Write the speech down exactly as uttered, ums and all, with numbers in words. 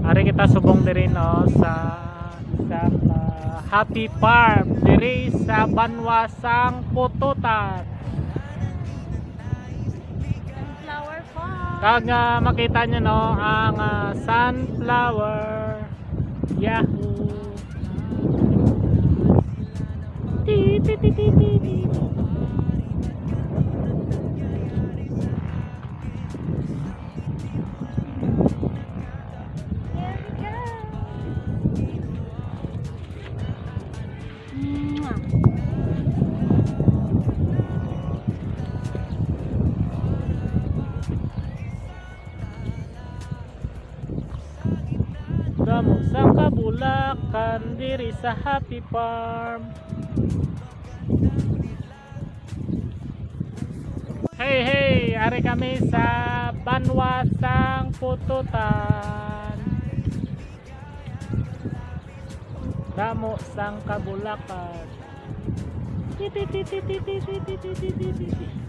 Ari kita subong diri no sa sa uh, Happy Farm diri sa Banwasang Pututan. Flower farm. Kag nga makita nyo no ang uh, sunflower. Yahoo! Ti ti ti ti ti ti. Here we go. Mwah. Damo sang kabulakan diri sa Happy Farm. Hey hey, ari kami sa Banwasang Pututan. Damo sang kabulakan. Ti ti ti ti ti ti ti ti ti ti ti.